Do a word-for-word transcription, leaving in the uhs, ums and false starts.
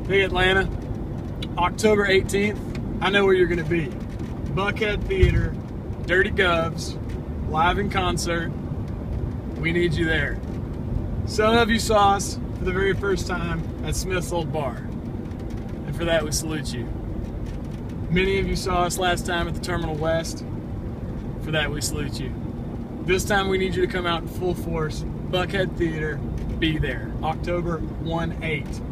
Hey Atlanta, October eighteenth, I know where you're going to be. Buckhead Theater, Dirty Guvs, live in concert. We need you there. Some of you saw us for the very first time at Smith's Old Bar, and for that we salute you. Many of you saw us last time at the Terminal West. For that we salute you. This time we need you to come out in full force. Buckhead Theater, be there. October one eight.